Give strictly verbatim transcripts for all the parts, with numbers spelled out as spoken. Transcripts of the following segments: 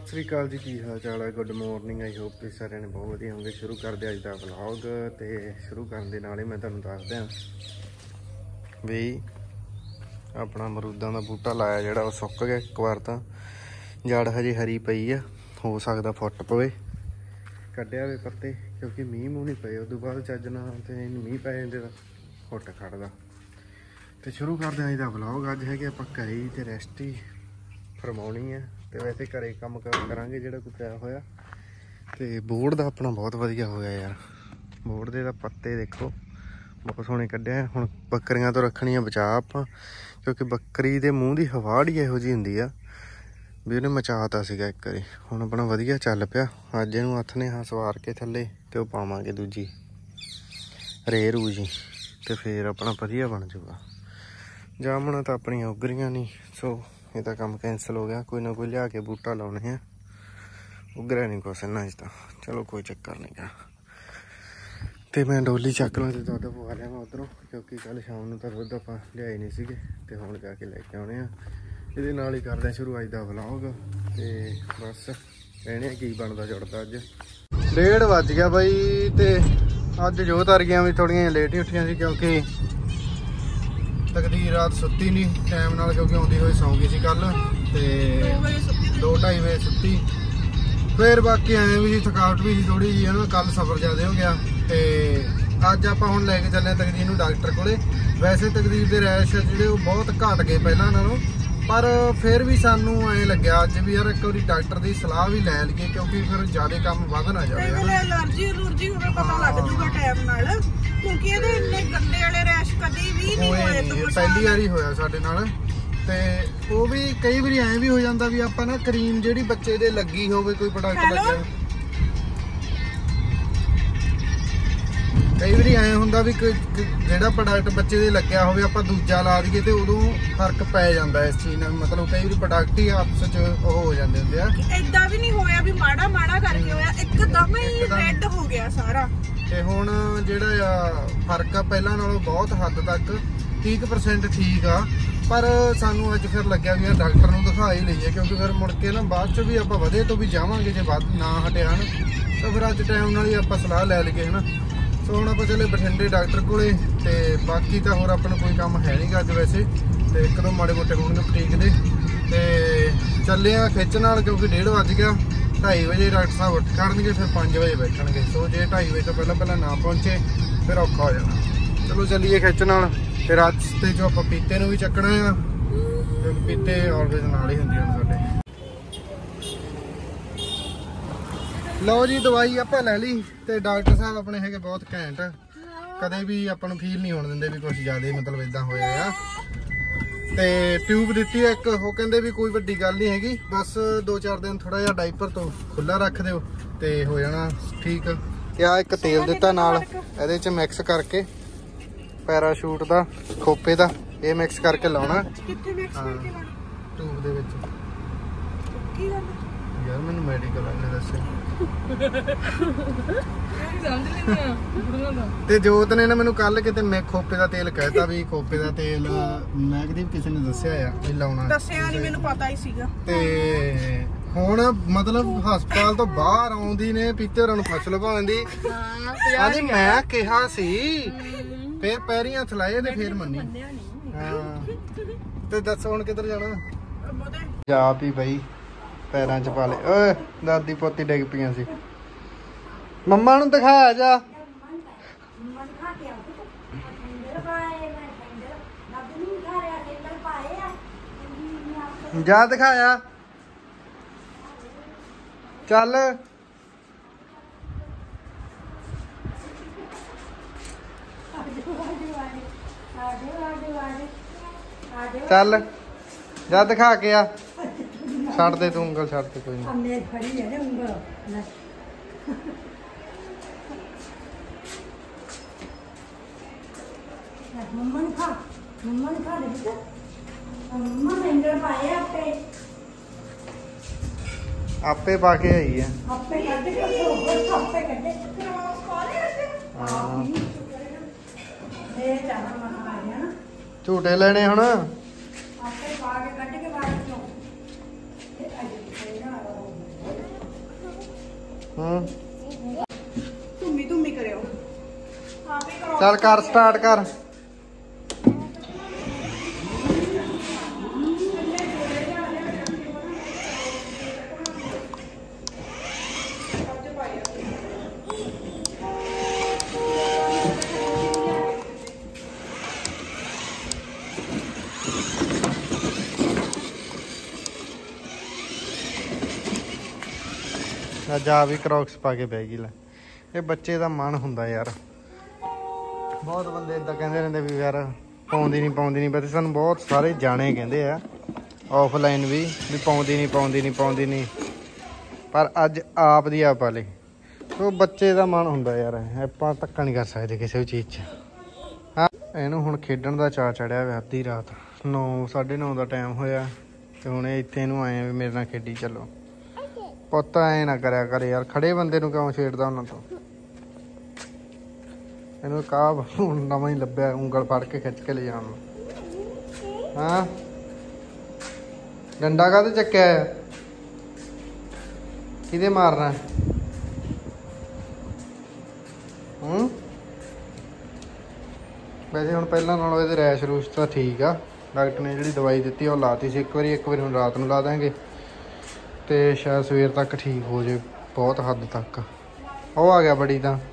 सत श्री अकाल जी, की हाल चाल है। Good morning. आई होप तुम सारे ने बहुत वधिया होंगे। शुरू करते अज का व्लॉग। तो शुरू करने के नाल ही मैं तुहानूं दस दियां भी अपना अमरूदां दा बूटा लाया जिहड़ा वो सुक गया। एक बार तो जड़ हजे हरी पई आ, हो सकदा फुट पवे। कड्ढिया वे पत्ते क्योंकि मीह मूँह नहीं पे। उदों बाद चज नाल ते मीह पै जांदे तां फुट खड़दा। तो शुरू करते अज का व्लॉग। अज है आपां घरे ही ते रैस्ट ही फरमाउणी है। तो वैसे घरे काम करांगे जिहड़ा कोई पिया होया। तो बोर्ड का अपना बहुत वधिया होया यार। बोर्ड दे पत्ते देखो बहुत सोहने कड्ढे। हुण बकरियां तो रखणियां बचा आपां, क्योंकि बकरी दे मूँह दी हवाड़ ही इहो जी हुंदी आ भी उन्हें मचाता सीगा एक बारी। हुण अपना वधिया चल पिया। अज इहनूं हथने हाँ सवार के थल्ले ते ओह पावांगे दूजी रे रू जी, तो फिर अपना वधिया बन जूगा। जामना तो अपनियां उगरियां नहीं, सो ये काम कैंसल हो गया। कोई ना कोई लिया के बूटा लाने हैं, उगरिया नहीं कुछ इन्ना तो चलो कोई चक्कर नहीं गा। तो मैं डोली चक ला तो दुध पवा लिया मैं उधरों, क्योंकि कल शाम को तो दुध आप लियाए नहीं थे। तो हुण जाके लैके आने हैं। ये नाल ही करते शुरू अज का व्लॉग। तो बस कहने की बनता जुड़ता। अज डेढ़ वज गया बई। तो अज जोत आ गया भी थोड़िया लेट ही उठिया सी, क्योंकि तकदीर रात सुत्ती नहीं टाइम नाल, क्योंकि आउंदी होई सौ गई सी कल। ते दो ढाई बजे सुत्ती। फिर बाकी ऐ भी थकावट भी सी थोड़ी जी है ना, कल सफर ज़्यादा हो गया। तो अज आप हुण लैके चले तकदीर नूं डॉक्टर कोले। वैसे तकदीर दे रैश जिहड़े वो बहुत घट गए पहलां नालों, पर फिर भी सानू ऐ लग्या अज भी यार एक बारी डॉक्टर की सलाह भी लै लईए, क्योंकि फिर ज़्यादा काम वध ना जाए। एलर्जी एलर्जी होवे पता लग जूगा टाइम नाल, क्योंकि ਇਹਦੇ ਇੰਨੇ ਗੰਦੇ ਵਾਲੇ ਰੈਸ਼ ਕਦੀ ਵੀ ਨਹੀਂ ਹੋਏ। तो पहली वारी होया साडे नाल। ते वो भी कई बारी ऐ भी हो जाता भी आपां ना क्रीम जिहड़ी बच्चे दे लगी होवे कोई प्रोडक्ट बच्चे कई बारी ऐ हुंदा भी जिहड़ा प्रोडक्ट बच्चे दे लग्या होवे आपां दूजा ला दईए ते उदों फर्क पै जांदा इस चीज़ नाल। मतलब कई बारी प्रोडक्ट ही आपस च ओह हो जांदे हुंदे आ। इदां भी नहीं होया भी माड़ा माड़ा करके होया, एकदम ही रेड हो गया सारा। ते हुण जिहड़ा आ फर्क आ पहिलां नालों बहुत हद तक तीस परसेंट ठीक आ। पर सानू अज फिर लग्या भी यार डॉक्टर नूं दिखा ही लईए, क्योंकि फिर मुड़ के ना बाद च भी आपां वधे तो भी जावांगे जे वध ना हटिया ना, तो फिर अज टाइम नाल ही आपां सलाह लै लईए है ना। सो हुण आपां चले बठिंडे डॉक्टर कोले। ते बाकी तो होर अपना कोई काम है नहीं अज वैसे। तो एक दो माड़े मोटे होणगे बुटीक दे। ते चले आ खिच नाल, क्योंकि डेढ़ वज गया। ढाई बजे डॉक्टर साहब उठ खड़नगे, फिर पाँच बजे बैठणगे। सो जे ढाई बजे तो पहला पहला ना पहुंचे फिर औखा हो जाना। चलो चलीए खिच नाल। फिर रस्ते चो आप पपीते भी चकना है, पपीते ऑलवेज नाल ही होंगे साडे। लो जी दवाई आप लै ली। तो डॉक्टर साहब अपने है बहुत घैंट, कदे भी अपन फील नहीं होने देंगे भी कुछ ज़्यादा मतलब इदा होया। तो ट्यूब दी एक, वो कहते भी कोई वड्डी गल नहीं हैगी, बस दो चार दिन थोड़ा जिहा डाइपर तो खुला रख दो तो हो जाना ठीक। क्या एक तेल दिता नाल इहदे च मिक्स करके पैराशूट का खोपे का ये मिक्स करके लाना ट्यूब दे विच। यार मैनूं मैडिकल वाले दस्सिया ते जोत ने ना मैनूं कल किते मैं खोपे का तेल कहता भी खोपे का तेल मैं कदी किसी ने दस्सिया आ भी लाउणा। दस्सिया नहीं, मैनूं पता ही सीगा। ते हुण मतलब हस्पताल तो बाहर आउंदी ने पीते होरां नूं फसल भांदी आंदी मैं कहा सी, फिर पैरियां हथ लाए ते फिर मन्नी। हाँ ते दस हुण किधर जाना जा पी बई पैरां च पा ले। ओए दादी पोती डिग पियां सी। मम्मा नूं दिखाया जा जा दिखाया चल। चल जा दिखा के आ। छड़ दे तू उंगल, छड़ दे कोई नहीं। आपे पाके आई है। झूटे लेने हुण ਹੂੰ ਧੁੰਮੀ ਧੁੰਮੀ ਕਰਿਓ ਆਪੇ ਕਰੋ। ਚੱਲ ਕਰ ਸਟਾਰਟ ਕਰ। ਜਾ ਵੀ ਕਰੌਕਸ ਪਾ ਕੇ ਬਹਿ ਗਈ ਲੈ। ਇਹ ਬੱਚੇ ਦਾ ਮਨ ਹੁੰਦਾ ਯਾਰ। ਬਹੁਤ ਬੰਦੇ ਇਦਾਂ ਕਹਿੰਦੇ ਰਹਿੰਦੇ ਵੀ ਯਾਰ ਪਾਉਂਦੀ ਨਹੀਂ ਪਾਉਂਦੀ ਨਹੀਂ, ਵੈਸੇ ਸਾਨੂੰ ਬਹੁਤ ਸਾਰੇ ਜਾਣੇ ਕਹਿੰਦੇ ਆ ਆਫਲਾਈਨ ਵੀ ਵੀ ਪਾਉਂਦੀ ਨਹੀਂ ਪਾਉਂਦੀ ਨਹੀਂ ਪਾਉਂਦੀ ਨਹੀਂ, ਪਰ ਅੱਜ ਆਪ ਦੀ ਆਪ ਵਾਲੇ ਉਹ ਬੱਚੇ ਦਾ ਮਨ ਹੁੰਦਾ ਯਾਰ। ਆਪਾਂ ਧੱਕਾ ਨਹੀਂ ਕਰ ਸਕਦੇ ਕਿਸੇ ਵੀ ਚੀਜ਼ 'ਚ। ਹਾਂ ਇਹਨੂੰ ਹੁਣ ਖੇਡਣ ਦਾ ਚਾਅ ਚੜਿਆ ਹੋਇਆ। ਅੱਧੀ ਰਾਤ ਨੌ ਸਾਢੇ ਨੌ ਦਾ ਟਾਈਮ ਹੋਇਆ ਤੇ ਹੁਣ ਇੱਥੇ ਇਹਨੂੰ ਆਏ ਆ ਵੀ ਮੇਰੇ ਨਾਲ ਖੇਡੀ ਚੱਲੋ। ਪੁੱਤ ਐ ਨਾ ਕਰਿਆ ਕਰ ਯਾਰ, ਖੜੇ ਬੰਦੇ ਨੂੰ ਕਿਉਂ ਛੇੜਦਾ ਉਹਨਾਂ ਤੋਂ। ਇਹਨੂੰ ਕਾਹ ਹੁਣ ਨਵਾਂ ਹੀ ਲੱਭਿਆ ਉਂਗਲ ਫੜ ਕੇ ਖਿੱਚ ਕੇ ਲੈ ਜਾਣ ਨੂੰ। ਹਾਂ ਡੰਡਾ ਕਾਹਦੇ ਚੱਕਿਆ ਆ? ਕਿਹਦੇ ਮਾਰਨਾ ਹੂੰ? ਵੈਸੇ ਹੁਣ ਪਹਿਲਾਂ ਨਾਲੋਂ ਇਹਦੇ ਰੈਸ਼ ਰੂਸ਼ ਤਾਂ ਠੀਕ ਆ। ਡਾਕਟਰ ਨੇ ਜਿਹੜੀ ਦਵਾਈ ਦਿੱਤੀ ਉਹ ਲਾਤੀ ਸੀ ਇੱਕ ਵਾਰੀ, ਇੱਕ ਵਾਰੀ ਹੁਣ ਰਾਤ ਨੂੰ ਲਾ ਦਾਂਗੇ ਤੇ ਸ਼ਾਇਦ ਸਵੇਰ ਤੱਕ ਠੀਕ ਹੋ ਜੇ ਬਹੁਤ ਹੱਦ ਤੱਕ। ਉਹ ਆ ਗਿਆ ਬੜੀ ਤਾਂ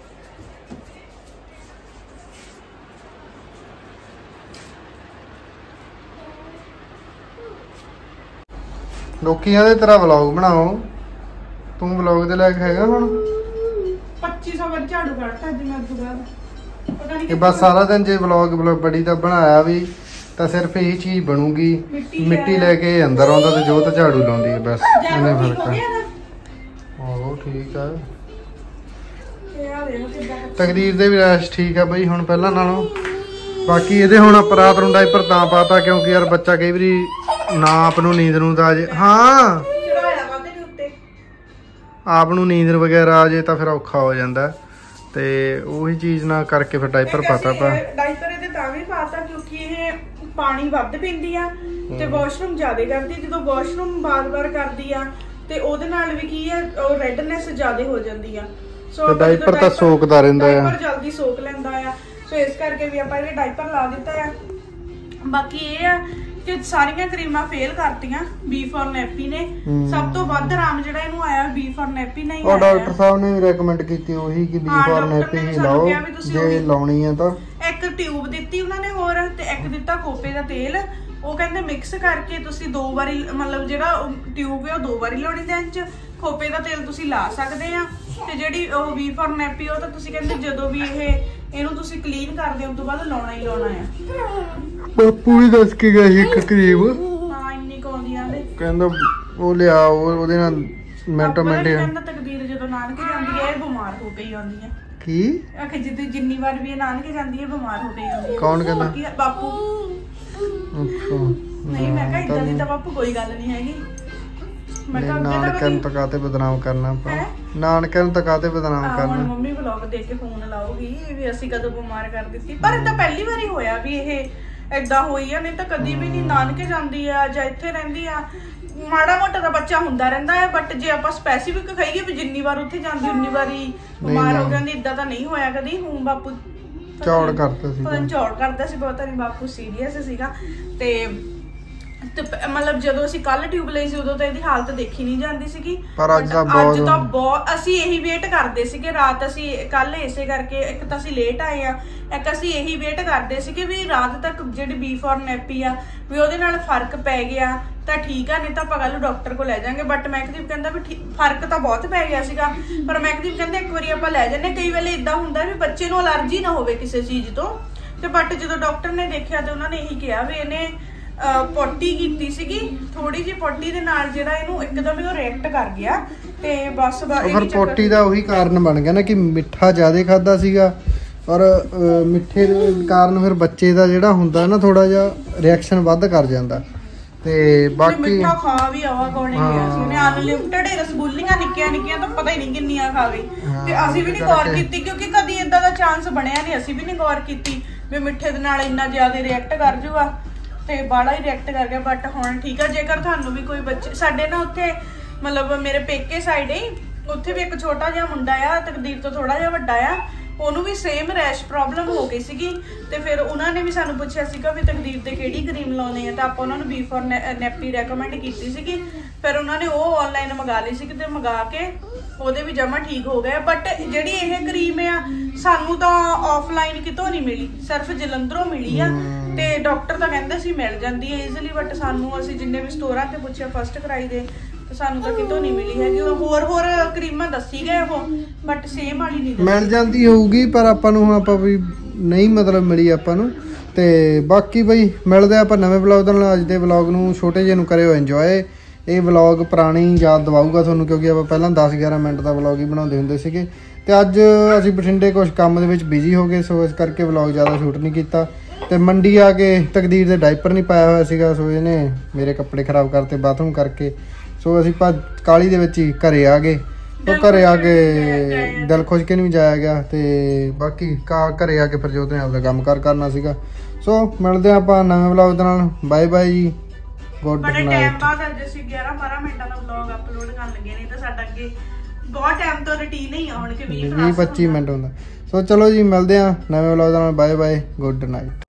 ਲੋਕੀ ਆਦੇ ਤੇਰਾ ਵਲੌਗ ਬਣਾਓ, ਤੂੰ ਵਲੌਗ ਦੇ ਲਾਇਕ ਹੈਗਾ ਹੁਣ? ਪੱਚੀ ਸੌ ਵਾਰ ਝਾੜੂ ਕੱਢਤਾ ਅੱਜ ਮੈਂ ਤੋਂ ਬਾਅਦ। ਪਤਾ ਨਹੀਂ ਇਹ ਬਸ ਸਾਰਾ ਦਿਨ ਜੇ ਵਲੌਗ ਵਲੌਗ ਬੜੀ ਦਾ ਬਣਾਇਆ ਵੀ ਤਾਂ ਸਿਰਫ ਇਹੀ ਚੀਜ਼ ਬਣੂਗੀ। ਮਿੱਟੀ ਲੈ ਕੇ ਅੰਦਰ ਆਉਂਦਾ ਤੇ ਜੋਤ ਝਾੜੂ ਲਾਉਂਦੀ ਹੈ, ਬਸ ਇਹਨੇ ਫਰਕ ਆ। ਆਹੋ ਠੀਕ ਆ। ਤਕਦੀਰ ਦੇ ਵੀ ਰੈਸ਼ ਠੀਕ ਆ ਬਈ ਹੁਣ ਪਹਿਲਾਂ ਨਾਲੋਂ। ਬਾਕੀ ਇਹਦੇ ਹੁਣ ਆਪਾਂ ਰਾਤ ਨੂੰ ਡਾਈਪਰ ਤਾਂ ਪਾਤਾ ਕਿਉਂਕਿ ਯਾਰ ਬੱਚਾ ਕਈ ਵਾਰੀ ਨਾ ਆਪ ਨੂੰ ਨੀਂਦ ਨੂੰ ਤਾਂ ਆ ਜੇ। ਹਾਂ ਆਪ ਨੂੰ ਨੀਂਦ ਵਗੈਰਾ ਆ ਜੇ ਤਾਂ ਫਿਰ ਔਖਾ ਹੋ ਜਾਂਦਾ ਤੇ ਉਹੀ ਚੀਜ਼ ਨਾ ਕਰਕੇ ਫਿਰ ਡਾਈਪਰ ਪਾਤਾ ਪਾ। ਡਾਈਪਰ ਇਹਦੇ ਤਾਂ ਵੀ ਪਾਤਾ ਕਿਉਂਕਿ ਇਹ ਪਾਣੀ ਵੱਧ ਪੀਂਦੀ ਆ ਤੇ ਵਾਸ਼ਰੂਮ ਜ਼ਿਆਦਾ ਕਰਦੀ। ਜਦੋਂ ਵਾਸ਼ਰੂਮ ਬਾਰ-ਬਾਰ ਕਰਦੀ ਆ ਤੇ ਉਹਦੇ ਨਾਲ ਵੀ ਕੀ ਆ ਉਹ ਰੈਡਨੈਸ ਜ਼ਿਆਦਾ ਹੋ ਜਾਂਦੀ ਆ। ਸੋ ਡਾਈਪਰ ਤਾਂ ਸੋਕਦਾ ਰਹਿੰਦਾ ਆ, ਡਾਈਪਰ ਜਲਦੀ ਸੋਕ ਲੈਂਦਾ ਆ। ਸੋ ਇਸ ਕਰਕੇ ਵੀ ਆਪਾਂ ਇਹ ਡਾਈਪਰ ਲਾ ਦਿੱਤਾ ਆ। ਬਾਕੀ ਇਹ ਆ ਕਿ ਸਾਰੀਆਂ ਕਰੀਮਾਂ ਫੇਲ ਕਰਤੀਆਂ ਬੀ ਫॉर ਨੈਪੀ ਨੇ। ਸਭ ਤੋਂ ਵੱਧ ਆਰਾਮ ਜਿਹੜਾ ਇਹਨੂੰ ਆਇਆ ਬੀ ਫॉर ਨੈਪੀ ਨਹੀਂ ਆਇਆ। ਉਹ ਡਾਕਟਰ ਸਾਹਿਬ ਨੇ ਵੀ ਰეკਮੈਂਡ ਕੀਤੀ ਉਹੀ ਕਿ ਬੀ ਫॉर ਨੈਪੀ ਹੀ ਲਾਓ ਜੇ ਲਾਉਣੀ ਆ ਤਾਂ। ਇੱਕ ਟਿਊਬ ਦਿੱਤੀ ਉਹਨਾਂ ਨੇ ਹੋਰ ਤੇ ਇੱਕ ਦਿੱਤਾ ਖੋਪੇ ਦਾ ਤੇਲ। ਉਹ ਕਹਿੰਦੇ ਮਿਕਸ ਕਰਕੇ ਤੁਸੀਂ ਦੋ ਵਾਰੀ ਮਤਲਬ ਜਿਹੜਾ ਟਿਊਬ ਹੈ ਉਹ ਦੋ ਵਾਰੀ ਲਾਉਣੀ ਦਿਨ ਚ। ਖੋਪੇ ਦਾ ਤੇਲ ਤੁਸੀਂ ਲਾ ਸਕਦੇ ਆ ਤੇ ਜਿਹੜੀ ਉਹ ਬੀ ਫॉर ਨੈਪੀ ਉਹ ਤਾਂ ਤੁਸੀਂ ਕਹਿੰਦੇ ਜਦੋਂ ਵੀ ਇਹ ਇਹਨੂੰ ਤੁਸੀਂ ਕਲੀਨ ਕਰਦੇ ਹੋ ਉਸ ਤੋਂ ਬਾਅਦ ਲਾਉਣਾ ਹੀ ਲਾਉਣਾ ਆ। ਬਾਪੂ ਵੀ ਦੱਸ ਕੇ ਗਿਆ ਸੀ ਇੱਕ ਕਰੀਮ। ਹਾਂ ਇੰਨੀ ਕੌਂਦੀਆਂ ਦੇ ਕਹਿੰਦਾ ਉਹ ਲਿਆ ਉਹਦੇ ਨਾਲ ਮਿੰਟੋ ਮਿੰਟ ਕਹਿੰਦਾ ਤਕਦੀਰ ਜਦੋਂ ਨਾਨਕੇ ਜਾਂਦੀ ਹੈ ਇਹ ਬਿਮਾਰ ਹੋ ਕੇ ਆਉਂਦੀ ਹੈ। ਕੀ ਆਖੇ ਜਿੱਦ ਜਿੰਨੀ ਵਾਰ ਵੀ ਇਹ ਨਾਨਕੇ ਜਾਂਦੀ ਹੈ ਬਿਮਾਰ ਹੋ ਕੇ ਆਉਂਦੀ ਹੈ। ਕੌਣ ਕਹਿੰਦਾ? ਬਾਪੂ। ਅੱਛਾ ਨਹੀਂ ਮੈਂ ਕਿਹਾ ਇਦਾਂ ਦੀ ਤਾਂ ਬਾਪੂ ਕੋਈ ਗੱਲ ਨਹੀਂ ਹੈਗੀ। ਮੈਂ ਕਿਹਾ ਨਾਨਕਿਆਂ ਨੂੰ ਤਾਂ ਕਾਹਤੇ ਬਦਨਾਮ ਕਰਨਾ ਆਪਾਂ, ਨਾਨਕਿਆਂ ਨੂੰ ਤਾਂ ਕਾਹਤੇ ਬਦਨਾਮ ਕਰਨਾ। ਹੁਣ ਮੰਮੀ ਵਲੌਗ ਦੇਖ ਕੇ ਫੋਨ ਲਾਉਗੀ ਵੀ ਅਸੀਂ ਕਦੋਂ ਬਿਮਾਰ ਕਰ ਦਿੱਤੀ। ਪਰ ਇਹ ਤਾਂ ਪਹਿਲੀ ਵਾਰੀ ਹੋਇਆ ਵੀ ਇਹ ਏਦਾਂ ਹੋਈ ਆ, ਨਹੀਂ ਤਾਂ ਕਦੀ ਵੀ ਨਹੀਂ। ਨਾਨਕੇ ਜਾਂਦੀ ਆ ਜਾਂ ਇੱਥੇ ਰਹਿੰਦੀ ਆ ਮਾੜਾ ਮੋਟਾ ਤਾਂ ਬੱਚਾ ਹੁੰਦਾ ਰਹਿੰਦਾ ਹੈ। ਬਟ ਜੇ ਆਪਾਂ ਸਪੈਸੀਫਿਕ ਕਹੀਏ ਵੀ ਜਿੰਨੀ ਵਾਰ ਉੱਥੇ ਜਾਂਦੀ ਉਨੀ ਵਾਰੀ ਬਿਮਾਰ ਹੋ ਜਾਂਦੀ, ਇਦਾਂ ਤਾਂ ਨਹੀਂ ਹੋਇਆ ਕਦੀ। ਹੁਣ ਬਾਪੂ ਚੌੜ ਕਰਦਾ ਸੀ, ਪਤਾ ਚੌੜ ਕਰਦਾ ਸੀ ਪਤਾ ਨਹੀਂ ਬਾਪੂ ਸੀਰੀਅਸ ਸੀਗਾ। ਤੇ ਮਤਲਬ ਜਦੋਂ ਅਸੀਂ ਕੱਲ ਟਿਊਬ ਲਈ ਸੀ ਉਦੋਂ ਤਾਂ ਇਹਦੀ ਹਾਲਤ ਦੇਖੀ ਨਹੀਂ ਜਾਂਦੀ ਸੀਗੀ। ਪਰ ਅੱਜ ਤਾਂ ਅੱਜ ਤਾਂ ਬਹੁਤ ਅਸੀਂ ਇਹੀ ਵੇਟ ਕਰਦੇ ਸੀਗੇ। ਰਾਤ ਅਸੀਂ ਕੱਲ ਇਸੇ ਕਰਕੇ ਇੱਕ ਤਾਂ ਅਸੀਂ ਲੇਟ ਆਏ ਆ, ਇੱਕ ਅਸੀਂ ਇਹੀ ਵੇਟ ਕਰਦੇ ਸੀਗੇ ਵੀ ਰਾਤ ਤੱਕ ਜਿਹੜੀ ਬੀ ਫॉर ਨੈਪੀ ਆ ਵੀ ਉਹਦੇ ਨਾਲ ਫਰਕ ਪੈ ਗਿਆ ਤਾਂ ਠੀਕ ਆ, ਨਹੀਂ ਤਾਂ ਆਪਾਂ ਕੱਲ ਡਾਕਟਰ ਕੋਲ ਲੈ ਜਾਾਂਗੇ। ਬਟ ਮਹਿਕਦੀਪ ਕਹਿੰਦਾ ਵੀ ਫਰਕ ਤਾਂ ਬਹੁਤ ਪੈ ਗਿਆ ਸੀਗਾ, ਪਰ ਮਹਿਕਦੀਪ ਕਹਿੰਦੇ ਇੱਕ ਵਾਰੀ ਆਪਾਂ ਲੈ ਜਾਂਦੇ। ਕਈ ਵੇਲੇ ਇਦਾਂ ਹੁੰਦਾ ਵੀ ਬੱਚੇ ਨੂੰ ਅਲਰਜੀ ਨਾ ਹੋਵੇ ਕਿਸੇ ਚੀਜ਼ ਤੋਂ। ਤੇ ਬਟ ਜਦੋਂ ਡਾਕਟਰ ਨੇ ਦੇਖਿਆ ਤੇ ਉਹਨਾਂ ਨੇ ਇਹੀ ਕਿਹਾ ਵੀ ਇਹਨੇ ਪੋਟੀ ਕੀਤੀ ਸੀਗੀ ਥੋੜੀ ਜਿਹੀ। ਪੋਟੀ ਦੇ ਨਾਲ ਜਿਹੜਾ ਇਹਨੂੰ ਇੱਕਦਮ ਹੀ ਉਹ ਰਿਐਕਟ ਕਰ ਗਿਆ ਤੇ ਬਸ ਫਿਰ ਪੋਟੀ ਦਾ ਉਹੀ ਕਾਰਨ ਬਣ ਗਿਆ ਨਾ ਕਿ ਮਿੱਠਾ ਜ਼ਿਆਦਾ ਖਾਦਾ ਸੀਗਾ। ਔਰ ਮਿੱਠੇ ਦੇ ਕਾਰਨ ਫਿਰ ਬੱਚੇ ਦਾ ਜਿਹੜਾ ਹੁੰਦਾ ਨਾ ਥੋੜਾ ਜਿਹਾ ਰਿਐਕਸ਼ਨ ਵੱਧ ਕਰ ਜਾਂਦਾ। ਤੇ ਬਾਕੀ ਮਿੱਠਾ ਖਾ ਵੀ ਆਵਾ ਕੋਣੇ ਗਿਆ ਸੀ ਉਹਨੇ ਅਨਲਿਮਟਿਡ ਰਸਗੁੱਲੀਆਂ ਨਿੱਕੀਆਂ ਨਿੱਕੀਆਂ ਤਾਂ ਪਤਾ ਹੀ ਨਹੀਂ ਕਿੰਨੀਆਂ ਖਾਵੇ। ਤੇ ਅਸੀਂ ਵੀ ਨਹੀਂ ਗੌਰ ਕੀਤੀ ਕਿਉਂਕਿ ਕਦੀ ਇਦਾਂ ਦਾ ਚਾਂਸ ਬਣਿਆ ਨਹੀਂ। ਅਸੀਂ ਵੀ ਨਹੀਂ ਗੌਰ ਕੀਤੀ ਵੀ ਮਿੱਠੇ ਦੇ ਨਾਲ ਇੰਨਾ ਜ਼ਿਆਦਾ ਰਿਐਕਟ ਕਰ ਜੂਗਾ ਤੇ ਬਾੜਾ ਹੀ ਰਿਐਕਟ ਕਰ ਗਿਆ। ਬਟ ਹੁਣ ਠੀਕ ਆ। ਜੇਕਰ ਤੁਹਾਨੂੰ ਵੀ ਕੋਈ ਬੱਚੇ ਸਾਡੇ ਨਾ ਉੱਥੇ ਮਤਲਬ ਮੇਰੇ ਪੇਕੇ ਸਾਈਡ ਹੀ ਉੱਥੇ ਵੀ ਇੱਕ ਛੋਟਾ ਜਿਹਾ ਮੁੰਡਾ ਆ, ਤਕਦੀਰ ਤੋਂ ਥੋੜਾ ਜਿਹਾ ਵੱਡਾ ਆ, ਉਹਨੂੰ ਵੀ ਸੇਮ ਰੈਸ਼ ਪ੍ਰੋਬਲਮ ਹੋ ਗਈ ਸੀਗੀ। ਤੇ ਫਿਰ ਉਹਨਾਂ ਨੇ ਵੀ ਸਾਨੂੰ ਪੁੱਛਿਆ ਸੀਗਾ ਵੀ ਤਕਦੀਰ ਤੇ ਕਿਹੜੀ ਕਰੀਮ ਲਾਉਣੀ ਆ, ਤਾਂ ਆਪਾਂ ਉਹਨਾਂ ਨੂੰ ਬੀ ਫੋਰ ਨੈਪੀ ਰეკਮੈਂਡ ਕੀਤੀ ਸੀਗੀ। ਫਿਰ ਉਹਨਾਂ ਨੇ ਉਹ ਆਨਲਾਈਨ ਮੰਗਾ ਲਈ ਸੀ ਤੇ ਮੰਗਾ ਕੇ ਉਹਦੇ ਵੀ ਜਮਾ ਠੀਕ ਹੋ ਗਏ। ਬਟ ਜਿਹੜੀ ਇਹ ਕਰੀਮ ਆ ਸਾਨੂੰ ਤਾਂ ਆਫਲਾਈਨ ਕਿਤੋਂ ਨਹੀਂ ਮਿਲੀ, ਸਿਰਫ ਜਲੰਧਰੋਂ ਮਿਲੀ ਆ। ਤੇ ਡਾਕਟਰ ਤਾਂ ਕਹਿੰਦੇ ਸੀ ਮਿਲ ਜਾਂਦੀ ਹੈ ਈਜ਼ੀਲੀ, ਬਟ ਸਾਨੂੰ ਅਸੀਂ ਜਿੰਨੇ ਵੀ ਸਟੋਰਾਂ ਤੇ ਪੁੱਛਿਆ ਫਸਟ ਕਰਾਈ ਦੇ ਤੇ ਸਾਨੂੰ ਤਾਂ ਕਿਤੋਂ ਨਹੀਂ ਮਿਲੀ ਹੈਗੀ। ਹੋਰ ਹੋਰ ਕਰੀਮਾਂ ਦੱਸੀ ਗਏ ਉਹ, ਬਟ ਸੇਮ ਵਾਲੀ ਨਹੀਂ ਮਿਲ ਜਾਂਦੀ ਹੋਊਗੀ, ਪਰ ਆਪਾਂ ਨੂੰ ਹੁਣ ਆਪਾਂ ਵੀ ਨਹੀਂ ਮਤਲਬ ਮਿਲੀ ਆਪਾਂ ਨੂੰ। ਤੇ ਬਾਕੀ ਬਈ ਮਿਲਦੇ ਆਪਾਂ ਨਵੇਂ ਵਲੌਗ ਨਾਲ। ਅੱਜ ਦੇ ਵਲੌਗ ਨੂੰ ਛੋਟੇ ਜਿਹੇ ਨੂੰ ਕਰਿਓ ਇੰਜੋਏ। ਇਹ ਵਲੌਗ ਪੁਰਾਣੀ ਯਾਦ ਦਿਵਾਊਗਾ ਤੁਹਾਨੂੰ, ਕਿਉਂਕਿ ਆਪਾਂ ਪਹਿਲਾਂ ਦਸ ਗਿਆਰਾਂ ਮਿੰਟ ਦਾ ਵਲੌਗ ਹੀ ਬਣਾਉਂਦੇ ਹੁੰਦੇ ਸੀਗੇ। ਤੇ ਅੱਜ ਅਸੀਂ ਬਠਿੰਡੇ ਕੁਝ ਕੰਮ ਦੇ ਵਿੱਚ ਬਿਜ਼ੀ ਹੋ ਗਏ, ਸੋ ਇਸ ਕਰਕੇ ਵਲੌਗ ਜ਼ਿਆਦਾ ਸ਼ੂਟ ਨਹੀਂ ਕੀਤਾ। ਤੇ ਮੰਡੀ ਆ ਕੇ ਤਕਦੀਰ ਦੇ ਡਾਈਪਰ ਨਹੀਂ ਪਾਇਆ ਹੋਇਆ ਸੀਗਾ, ਸੋ ਇਹਨੇ ਮੇਰੇ ਕੱਪੜੇ ਖਰਾਬ ਕਰਤੇ ਬਾਥਰੂਮ ਕਰਕੇ। ਸੋ ਅਸੀਂ ਭੱਜ ਕਾਲੀ ਦੇ ਵਿੱਚ ਹੀ ਘਰੇ ਆ ਗਏ। ਉਹ ਘਰੇ ਆ ਕੇ ਦਿਲ ਖੁਸ਼ ਕੇ ਨਹੀਂ ਜਾਇਆ ਗਿਆ। ਤੇ ਬਾਕੀ ਕਾ ਘਰੇ ਆ ਕੇ ਫਿਰ ਜੋਤ ਨੇ ਆਪਦਾ ਕੰਮ ਕਾਰ ਕਰਨਾ ਸੀਗਾ। ਸੋ ਮਿਲਦੇ ਆਪਾਂ ਨਵੇਂ ਵਲੌਗ ਦੇ ਨਾਲ। ਬਾਏ ਬਾਏ ਜੀ, ਗੁੱਡ ਨਾਈਟ। ਬੜੇ ਟਾਈਮ ਬਾਅਦ ਅੱਜ ਅਸੀਂ ਗਿਆਰਾਂ ਬਾਰਾਂ ਮਿੰਟਾਂ ਦਾ ਵਲੌਗ ਅਪਲੋਡ ਕਰਨ ਲੱਗੇ, ਨਹੀਂ ਤਾਂ ਸਾਡਾ ਅੱਗੇ ਬਹੁਤ ਟਾਈਮ ਤੋਂ ਰੁਟੀਨ ਹੀ ਆ ਹੁਣ ਕਿ ਵੀਹ ਵੀਹ ਪੱਚੀ ਮਿੰਟ ਹੁੰਦਾ। ਸੋ ਚਲੋ ਜੀ ਮਿਲਦੇ ਆ ਨਵੇਂ ਵਲੌਗ ਦੇ ਨਾਲ। Bye bye, good night.